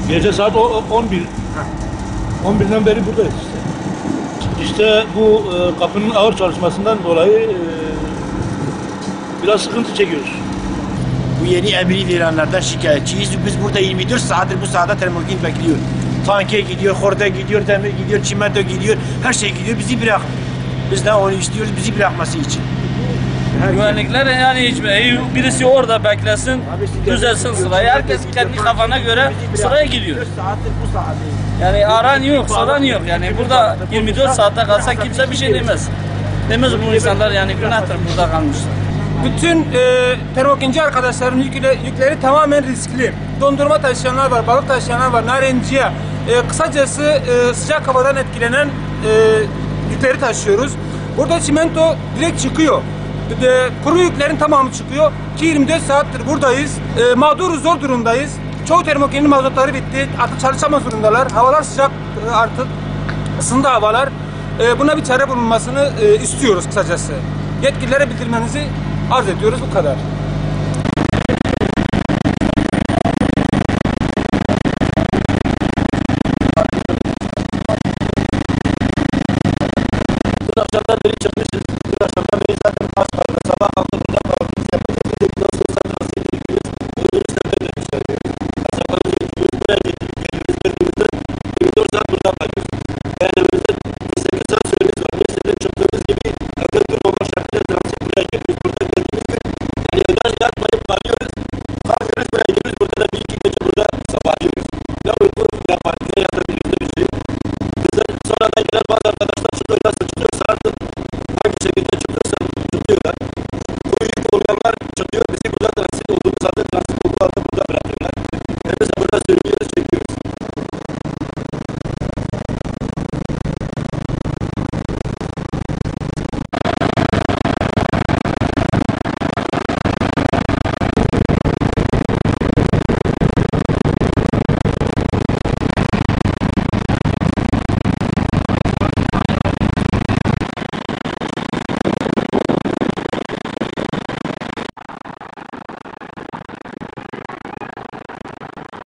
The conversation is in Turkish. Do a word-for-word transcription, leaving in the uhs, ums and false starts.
Gece saat on bir. on birden beri buradayız işte. İşte bu e, kapının ağır çalışmasından dolayı e, biraz sıkıntı çekiyoruz. Bu yeni emri verenlerden şikayetçiyiz. Biz burada yirmi dört saattir bu sahada termokin bekliyor. Tanke gidiyor, horda gidiyor, demir gidiyor, çimento gidiyor, her şey gidiyor, bizi bırak. Biz de onu istiyoruz, bizi bırakması için. Güvenlikler yani hiç birisi orada beklesin, düzelsin sırayı. Herkes kendi kafana göre sıraya gidiyor. Yani aran yok, soran yok. Yani burada yirmi dört saatte kalsa kimse bir şey demez. Demez bu insanlar, yani günahtır burada kalmışlar. Bütün e, termokinci arkadaşların yükle, yükleri tamamen riskli. Dondurma taşıyanlar var, balık taşıyanlar var, narenciye. E, kısacası e, sıcak havadan etkilenen e, yükleri taşıyoruz. Burada çimento direkt çıkıyor. E, kuru yüklerin tamamı çıkıyor ki yirmi dört saattir buradayız. E, mağduruz, zor durumdayız. Çoğu termokinin mazotları bitti. Artık çalışamaz durumdalar. Havalar sıcak e, artık. Isındı havalar. E, buna bir çare bulunmasını e, istiyoruz kısacası. Yetkililere bildirmenizi arz ediyoruz, bu kadar.